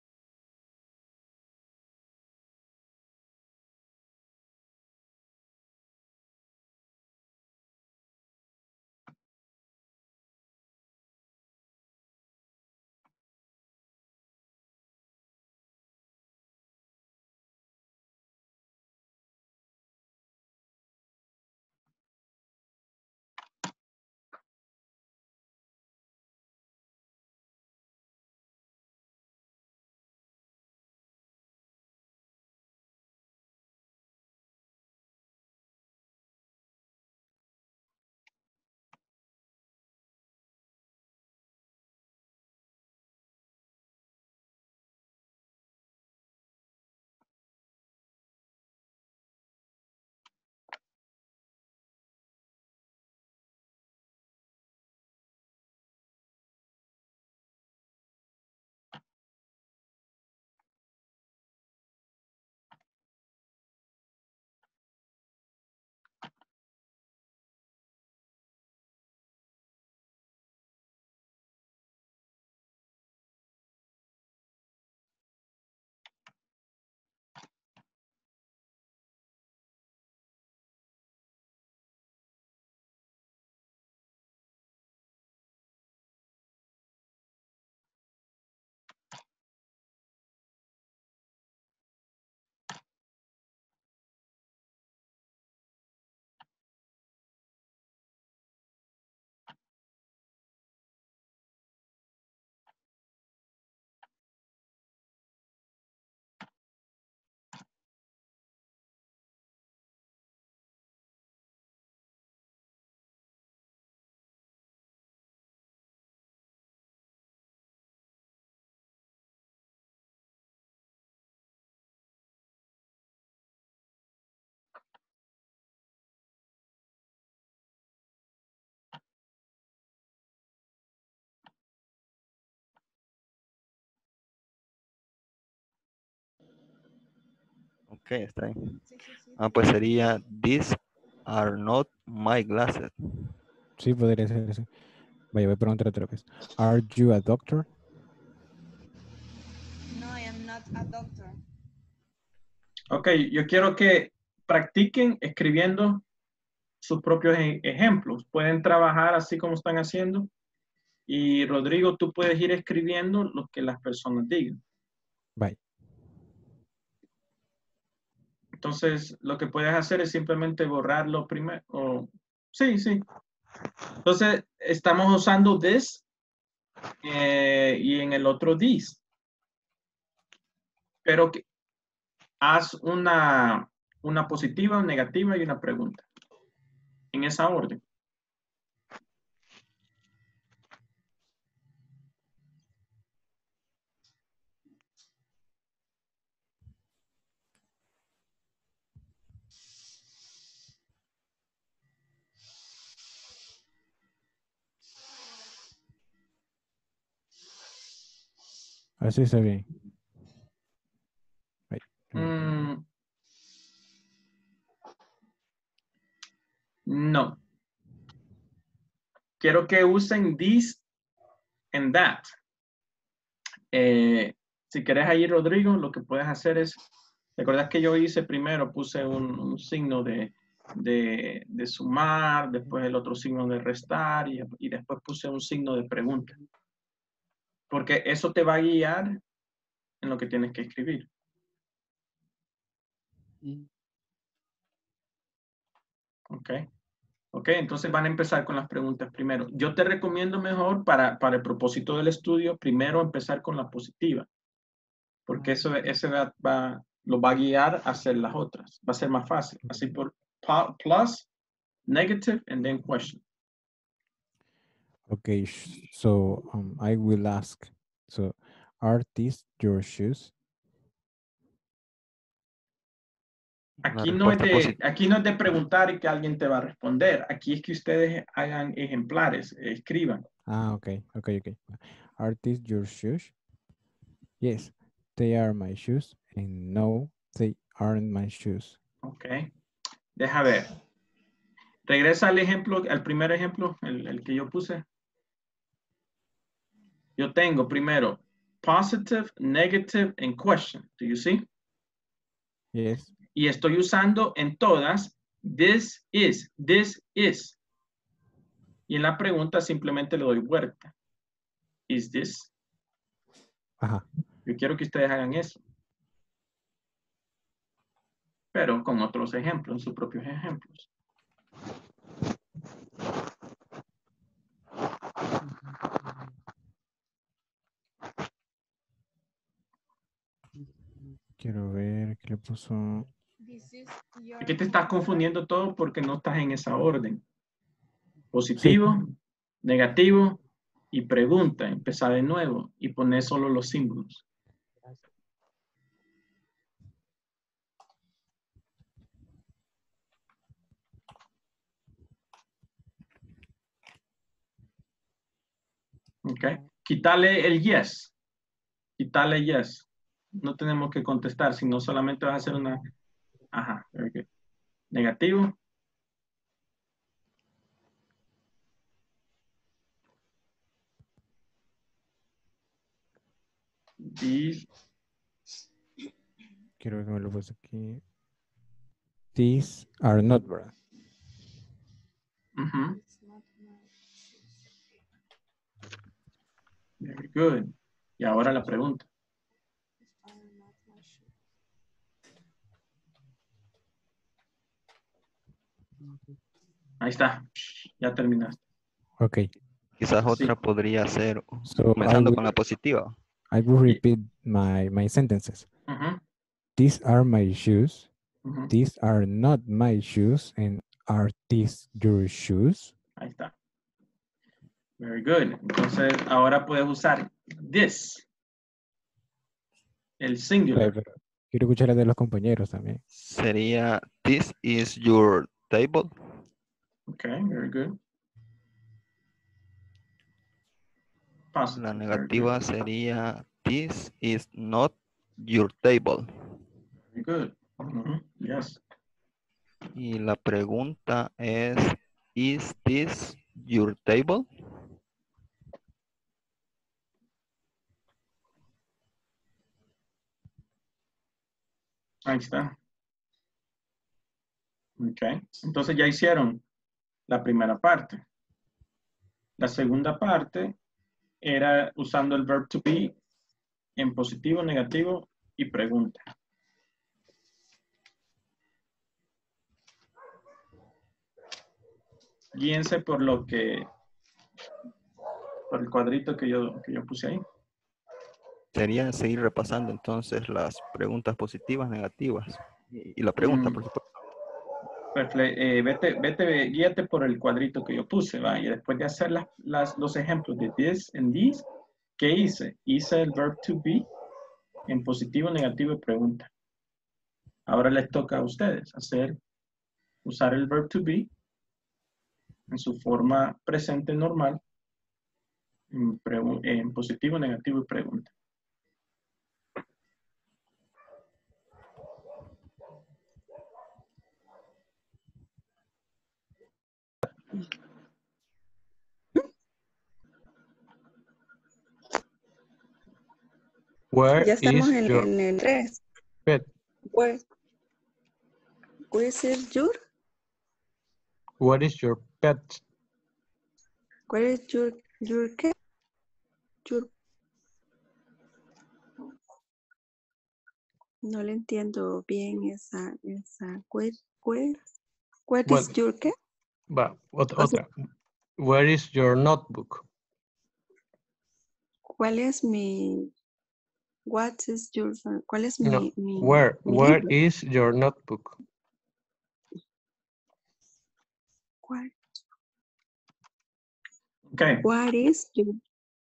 Ok, está bien. Ah, pues sería, these are not my glasses. Sí, podría ser eso. Vaya, voy a preguntar otra vez. Are you a doctor? No, I am not a doctor. Ok, yo quiero que practiquen escribiendo sus propios e- ejemplos. Pueden trabajar así como están haciendo. Y Rodrigo, tú puedes ir escribiendo lo que las personas digan. Bye. Entonces, lo que puedes hacer es simplemente borrarlo primero. o- Sí, sí. Entonces, estamos usando this eh, y en el otro this. Pero que, haz una, una positiva, una negativa y una pregunta. En esa orden. Así está bien. Bye. Mm, no. Quiero que usen this and that. Eh, si querés ahí, Rodrigo, lo que puedes hacer es, ¿recuerdas que yo hice primero? Puse un, un signo de, de, de sumar, después el otro signo de restar y, y después puse un signo de pregunta. Porque eso te va a guiar en lo que tienes que escribir. Ok. Ok, entonces van a empezar con las preguntas primero. Yo te recomiendo mejor para, para el propósito del estudio, primero empezar con la positiva. Porque eso, ese va, va, lo va a guiar a hacer las otras. Va a ser más fácil. Así por plus, negative, and then question. Okay, sh- so um, I will ask. So, are these your shoes? Aquí no, es de, aquí no es de preguntar y que alguien te va a responder. Aquí es que ustedes hagan ejemplares, escriban. Ah, okay, okay, okay. Are these your shoes? Yes, they are my shoes. And no, they aren't my shoes. Ok. Deja ver. Regresa al ejemplo, al primer ejemplo, el, el que yo puse. Yo tengo primero positive, negative, and question. Do you see? Yes. Y estoy usando en todas this is, this is. Y en la pregunta simplemente le doy vuelta. Is this? Ajá. Yo quiero que ustedes hagan eso. Pero con otros ejemplos, sus propios ejemplos. Quiero ver qué le puso. Aquí te estás confundiendo todo porque no estás en esa orden. Positivo, sí. Negativo y pregunta. Empezar de nuevo y poner solo los símbolos. Ok. Quítale el yes. Quítale yes. No tenemos que contestar, sino solamente vas a hacer una... Ajá. Okay. Negativo. These. Quiero ver que me lo puse aquí. These are not, ¿verdad? Uh-huh. Very good. Y ahora la pregunta. Ahí está. Ya terminaste. Ok. Quizás Sí. otra podría ser, So comenzando I con will, la positiva. I will repeat my, my sentences. Uh-huh. These are my shoes. Uh-huh. These are not my shoes. And are these your shoes? Ahí está. Very good. Entonces, ahora puedes usar this. El singular. Pero quiero escuchar el de los compañeros también. Sería, this is your table. Okay, very good. Positive, La very negativa good. sería, this is not your table. Very good. Uh-huh. Yes. Y la pregunta es, is this your table? Ahí está. Ok. Entonces ya hicieron la primera parte. La segunda parte era usando el verb to be en positivo, negativo y pregunta. Guíense por lo que, por el cuadrito que yo, que yo puse ahí. Sería seguir repasando entonces las preguntas positivas, negativas y, y la pregunta, Mm. por supuesto. Perfle- eh, vete, vete, guíate por el cuadrito que yo puse, ¿va? Y después de hacer las, las, los ejemplos de this and this, ¿qué hice? Hice el verb to be en positivo, negativo y pregunta. Ahora les toca a ustedes hacer, usar el verb to be en su forma presente normal, en, pregu- en positivo, negativo y pregunta. Where Ya estamos is en, your en el tres. pet? Where, where is your? What is your pet? Where is your, your qué? Your. No le entiendo bien esa, esa, where, where, where Well, is your qué? Va, ot- O sea, otra. Where is your notebook? ¿cuál es mi, what is your, cuál es No. mi, mi, Where, mi where libro? is your notebook? ¿Cuál? Ok. What is your,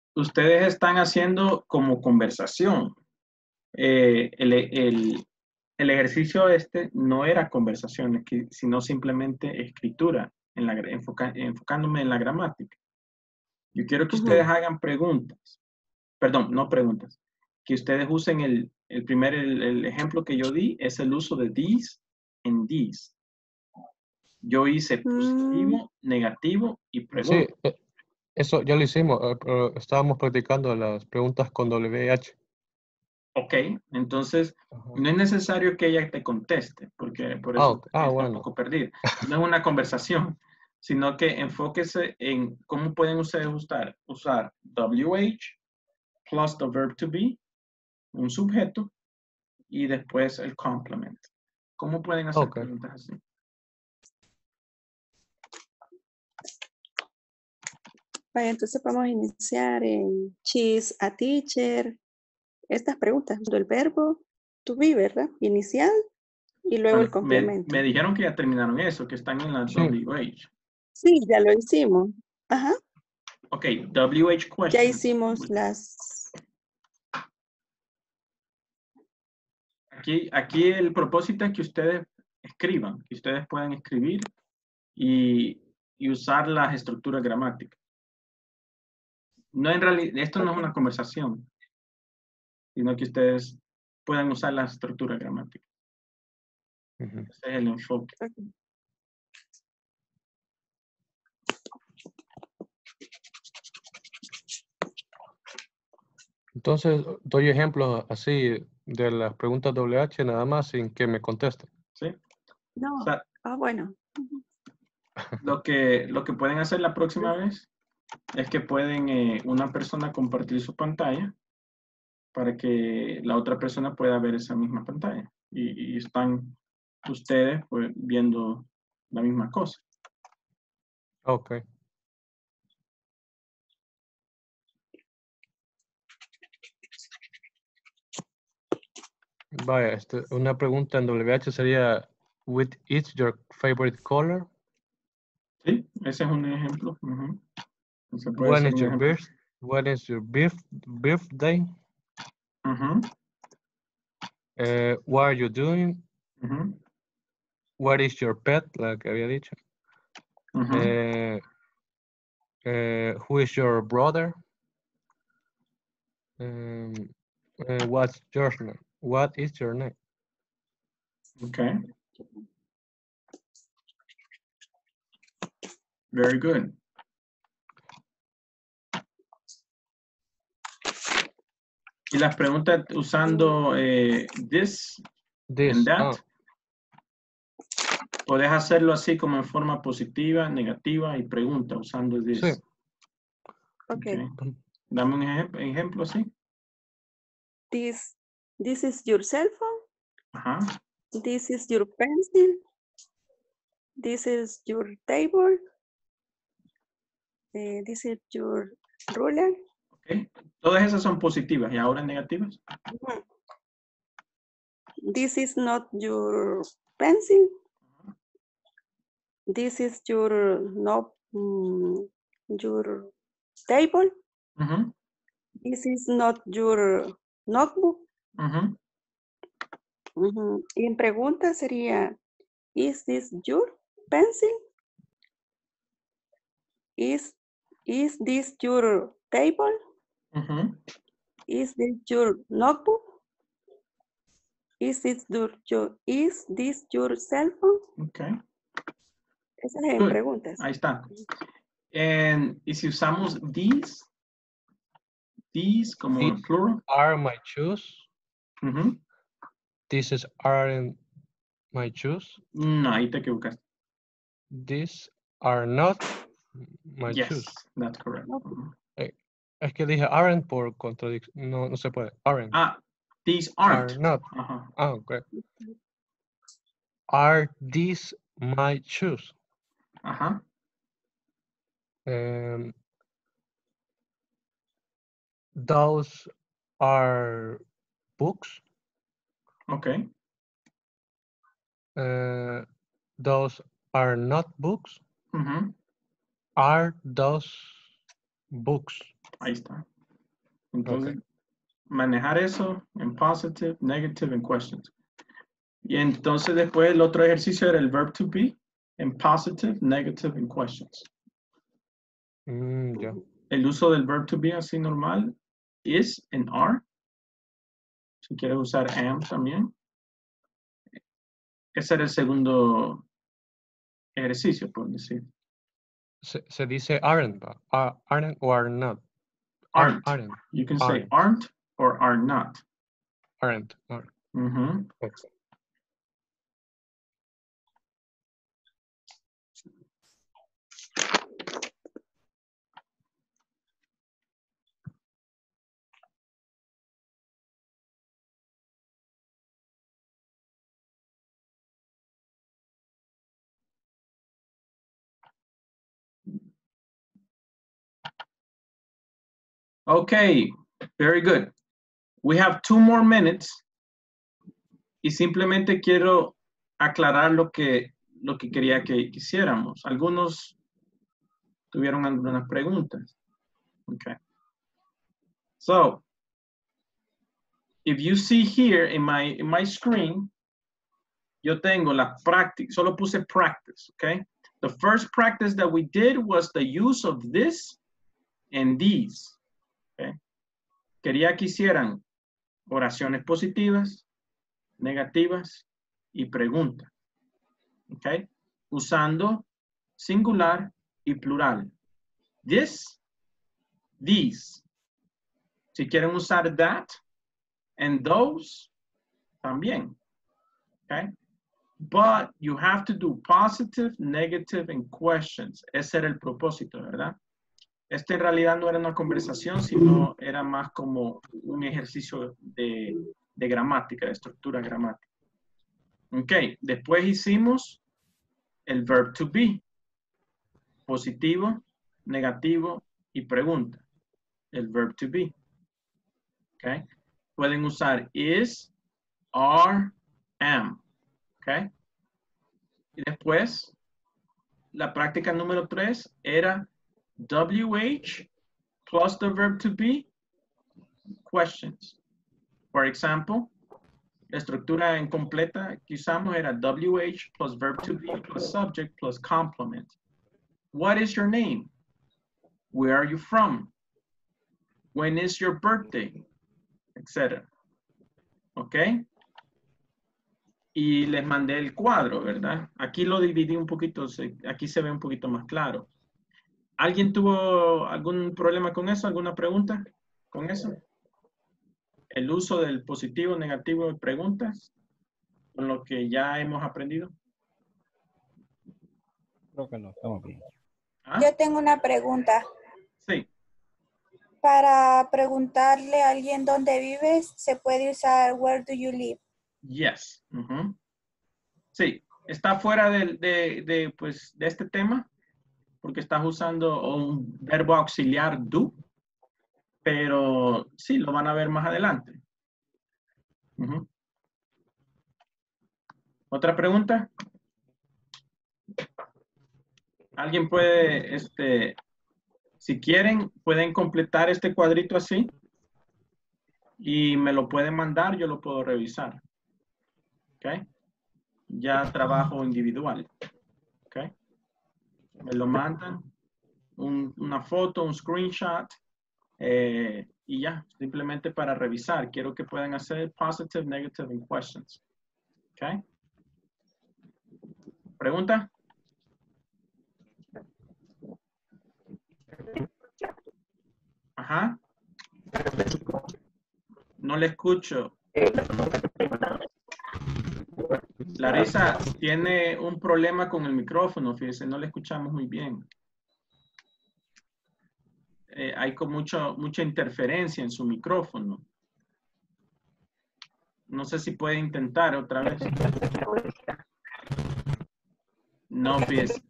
Ustedes están haciendo como conversación. Eh, el, el, el ejercicio este no era conversaciones, que- sino simplemente escritura, en la, gra- enfoca- enfocándome en la gramática. Yo quiero que ustedes hagan preguntas. Perdón, no preguntas. Que ustedes usen el, el primer, el, el ejemplo que yo di, es el uso de these en these. Yo hice positivo, negativo y Sí, pregunta. eh, eso ya lo hicimos, eh, pero estábamos practicando las preguntas con W H. Ok, entonces no es necesario que ella te conteste, porque por Ah, eso ok. Ah, está un bueno. poco perdida. No es una conversación, sino que enfóquese en cómo pueden ustedes usar, usar W H plus the verb to be, un sujeto, y después el complement. ¿Cómo pueden hacer Ok. preguntas así? Vaya, entonces podemos iniciar en she's a teacher. Estas preguntas, el verbo to be, ¿verdad? Inicial y luego el Bueno, me, complemento. me dijeron que ya terminaron eso, que están en la Sí. W H. Sí, ya lo hicimos. Ajá. Ok, W H Ya questions. hicimos las... Aquí, aquí el propósito es que ustedes escriban, que ustedes puedan escribir y, y usar las estructuras gramáticas. No, en realidad, esto no es una conversación, sino que ustedes puedan usar las estructuras gramáticas. Ujú. Ese es el enfoque. Entonces, doy ejemplos así de las preguntas W H nada más sin que me contesten. ¿Sí? No. O sea, Ah, bueno. lo que, lo que pueden hacer la próxima vez es que pueden eh, una persona compartir su pantalla para que la otra persona pueda ver esa misma pantalla. Y, y están ustedes pues, viendo la misma cosa. Ok. Vaya, este, una pregunta en W H sería, "Which is your favorite color? Sí, ese es un ejemplo. Ujú. Ese puede When ser is un your ejemplo. birth? When is your birth birthday? Ujú, Eh, what are you doing? ujú, What is your pet? La que había dicho. ujú. Eh, eh, who is your brother? Um, eh, what's your name? What is your name? Okay. Very good. Y las preguntas usando eh, this, This. and that. Ah, Puedes hacerlo así como en forma positiva, negativa y pregunta usando this. sí. Okay. Ok. Dame un ejem- ejemplo así. This, this is your cell phone. Ajá. This is your pencil. This is your table. Eh, this is your ruler. Ok. Todas esas son positivas y ahora negativas. Ujú. This is not your pencil. This is your no mm, your table. Ujú, This is not your notebook. ujú. Ujú. Y en pregunta sería, is this your pencil? Is is this your table? Ujú. Is this your notebook? Is this your, your is this your cell phone? Ok. Esas en Good. preguntas. Ahí está. En- y si usamos these, these como en These plural. are my shoes. Ujú. These is aren't my shoes. No, ahí te equivocaste. These are not my Yes, shoes. that's correct. Ujú. Eh, es que dije aren't por contradicción. No, no se puede. Aren't. Ah, these Are aren't. not. Ajá. Ah, okay. Are these my shoes? Ajá. Um, those are books. Ok. Uh, those are not books. Ujú. Are those books? Ahí está. Entonces, manejar eso en positive, negative and questions. Y entonces después el otro ejercicio era el verb to be en positive, negative, and questions. Mm, ya. El uso del verb to be así normal is and are. Si quieres usar am también. Ese era el segundo ejercicio, por decir. Se, se dice aren't, ¿va? Are- aren't o are not. Aren't. Aren't. You can say Aren't. aren't or are not. Aren't. aren't. Ujú. Excellent. Okay, very good. We have two more minutes. Y simplemente quiero aclarar lo que, lo que quería que quisiéramos. Algunos tuvieron algunas preguntas. Okay. So, if you see here in my, in my screen, yo tengo la práctica, solo puse practice, okay? The first practice that we did was the use of this and these, okay? Quería que hicieran oraciones positivas, negativas y preguntas, okay? Usando singular y plural. This, these. Si quieren usar that and those, también, okay? But you have to do positive, negative, and questions. Ese era el propósito, ¿verdad? Este en realidad no era una conversación, sino era más como un ejercicio de, de gramática, de estructura gramática. Ok, después hicimos el verb to be. Positivo, negativo y pregunta. El verb to be. Ok, pueden usar is, are, am. Okay. Y después, la práctica número tres era W H plus the verb to be, questions. For example, la estructura incompleta que usamos era W H plus verb to be plus subject plus complement. What is your name? Where are you from? When is your birthday? Etcétera. Okay. Y les mandé el cuadro, ¿verdad? Aquí lo dividí un poquito, aquí se ve un poquito más claro. ¿Alguien tuvo algún problema con eso? ¿Alguna pregunta con eso? El uso del positivo, negativo de preguntas, con lo que ya hemos aprendido. Creo que no, estamos bien. ¿Ah? Yo tengo una pregunta. Sí. Para preguntarle a alguien dónde vives, se puede usar where do you live. Yes. Uh-huh. Sí, está fuera de, de, de, pues, de este tema, porque estás usando un verbo auxiliar do, pero sí, lo van a ver más adelante. Uh-huh. ¿Otra pregunta? ¿Alguien puede, este, si quieren, pueden completar este cuadrito así y me lo pueden mandar, yo lo puedo revisar. ¿Ok? Ya trabajo individual. ¿Ok? Me lo mandan, un, una foto, un screenshot, eh, y ya, simplemente para revisar. Quiero que puedan hacer positive, negative, and questions. ¿Ok? ¿Pregunta? Ajá. No le escucho. Larisa tiene un problema con el micrófono, fíjese, no le escuchamos muy bien. Eh, hay con mucho, mucha interferencia en su micrófono. No sé si puede intentar otra vez. No, fíjese.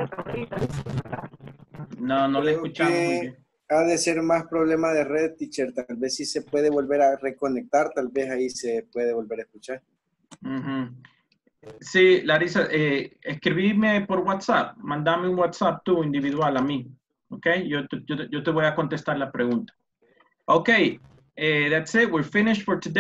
No, no le escuchamos muy bien. Ha de ser más problema de red, teacher. Tal vez si se puede volver a reconectar, tal vez ahí se puede volver a escuchar. Uh-huh. Sí, Larisa, eh, escribime por WhatsApp. Mandame un WhatsApp tú individual a mí. Ok, yo, yo, yo te voy a contestar la pregunta. Ok, uh, that's it. We're finished for today.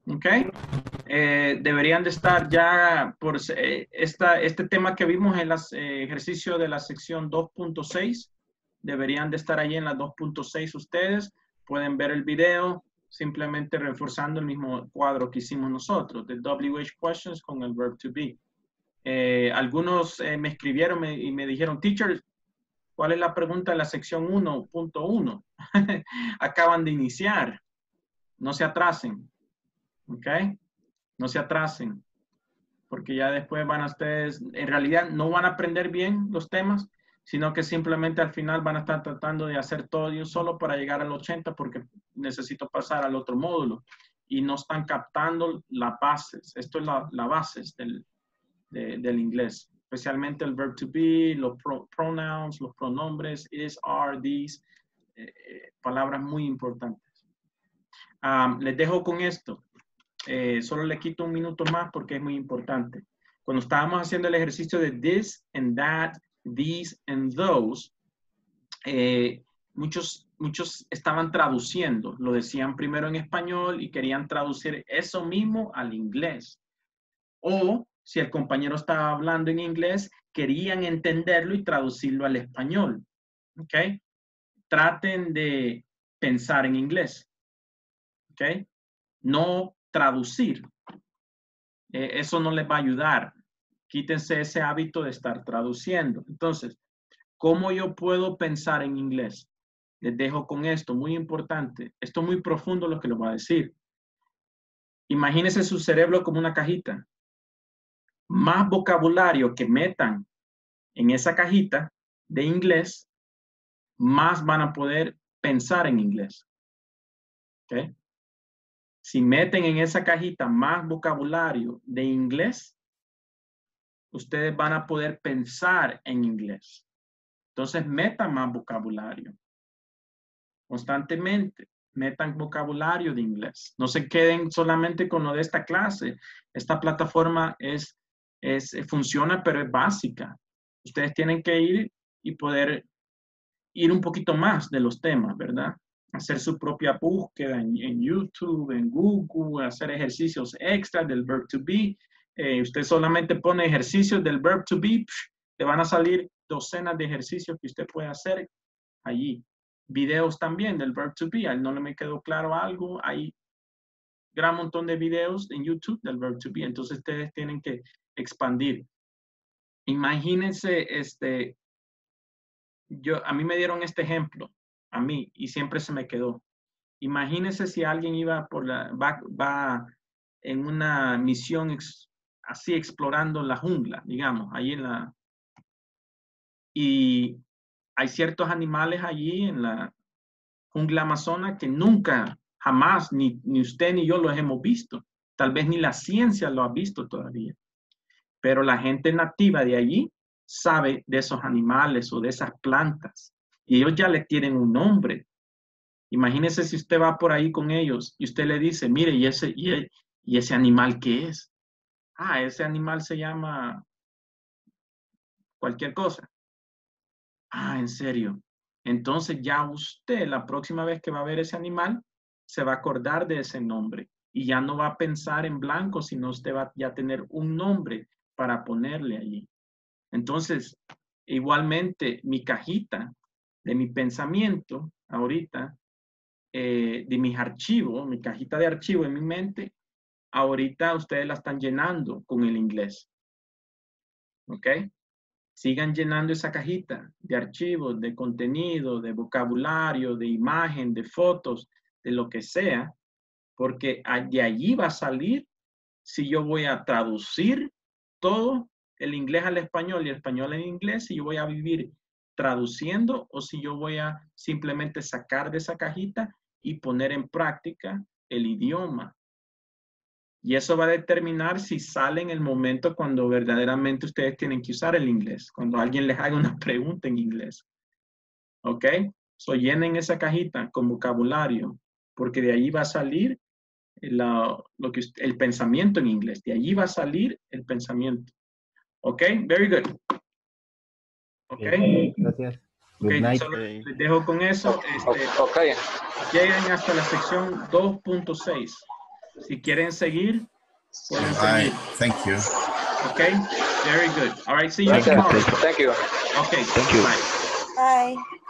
¿Ok? Eh, deberían de estar ya por eh, esta, este tema que vimos en el eh, ejercicio de la sección dos punto seis. Deberían de estar ahí en la dos punto seis ustedes. Pueden ver el video simplemente reforzando el mismo cuadro que hicimos nosotros, de W H questions con el verb to be. Eh, algunos eh, me escribieron me, y me dijeron, teacher, ¿cuál es la pregunta de la sección uno punto uno? Acaban de iniciar. No se atrasen. ¿Ok? No se atrasen. Porque ya después van a ustedes, en realidad no van a aprender bien los temas, sino que simplemente al final van a estar tratando de hacer todo de un solo para llegar al ochenta porque necesito pasar al otro módulo. Y no están captando las bases. Esto es la, la base del, de, del inglés. Especialmente el verb to be, los pro, pronouns, los pronombres, is, are, these. Eh, eh, palabras muy importantes. Um, les dejo con esto. Eh, solo le quito un minuto más porque es muy importante. Cuando estábamos haciendo el ejercicio de this and that, these and those, eh, muchos, muchos estaban traduciendo. Lo decían primero en español y querían traducir eso mismo al inglés. O si el compañero estaba hablando en inglés, querían entenderlo y traducirlo al español. ¿Ok? Traten de pensar en inglés. ¿Ok? No traducir. Eh, eso no les va a ayudar. Quítense ese hábito de estar traduciendo. Entonces, ¿cómo yo puedo pensar en inglés? Les dejo con esto, muy importante. Esto es muy profundo lo que les voy a decir. Imagínense su cerebro como una cajita. Más vocabulario que metan en esa cajita de inglés, más van a poder pensar en inglés. ¿Ok? Si meten en esa cajita más vocabulario de inglés, ustedes van a poder pensar en inglés. Entonces, metan más vocabulario. Constantemente, metan vocabulario de inglés. No se queden solamente con lo de esta clase. Esta plataforma es, es, funciona, pero es básica. Ustedes tienen que ir y poder ir un poquito más de los temas, ¿verdad? Hacer su propia búsqueda en, en YouTube, en Google, hacer ejercicios extras del verb to be. Eh, usted solamente pone ejercicios del verb to be, psh, le van a salir docenas de ejercicios que usted puede hacer allí. Videos también del verb to be. No le me quedó claro algo. Hay gran montón de videos en YouTube del verb to be. Entonces ustedes tienen que expandir. Imagínense, este, yo, a mí me dieron este ejemplo. A mí, y siempre se me quedó. Imagínense si alguien iba por la, va, va en una misión ex, así explorando la jungla, digamos, ahí en la, y hay ciertos animales allí en la jungla amazona que nunca, jamás, ni, ni usted ni yo los hemos visto. Tal vez ni la ciencia lo ha visto todavía. Pero la gente nativa de allí sabe de esos animales o de esas plantas. Y ellos ya le tienen un nombre. Imagínese si usted va por ahí con ellos y usted le dice, mire, ¿y ese, y, y ese animal qué es? Ah, ese animal se llama cualquier cosa. Ah, ¿en serio? Entonces ya usted, la próxima vez que va a ver ese animal, se va a acordar de ese nombre. Y ya no va a pensar en blanco, sino usted va a ya tener un nombre para ponerle allí. Entonces, igualmente, mi cajita de mi pensamiento, ahorita, eh, de mis archivos, mi cajita de archivo en mi mente, ahorita ustedes la están llenando con el inglés. ¿Ok? Sigan llenando esa cajita de archivos, de contenido, de vocabulario, de imagen, de fotos, de lo que sea, porque de allí va a salir si yo voy a traducir todo el inglés al español y el español al inglés, si yo voy a vivir traduciendo o si yo voy a simplemente sacar de esa cajita y poner en práctica el idioma. Y eso va a determinar si sale en el momento cuando verdaderamente ustedes tienen que usar el inglés, cuando alguien les haga una pregunta en inglés. ¿Ok? So, llenen esa cajita con vocabulario, porque de ahí va a salir la, lo que, el pensamiento en inglés. De allí va a salir el pensamiento. ¿Ok? Very good. ¿Ok? Okay, gracias. Good Okay, night. solo les dejo con eso. Este, Okay. Lleguen hasta la sección dos punto seis. Si quieren seguir, pueden All right. seguir. Thank you. Okay, very good. All right, see you Gracias. tomorrow. Thank you. Okay, Thank you. bye. Bye.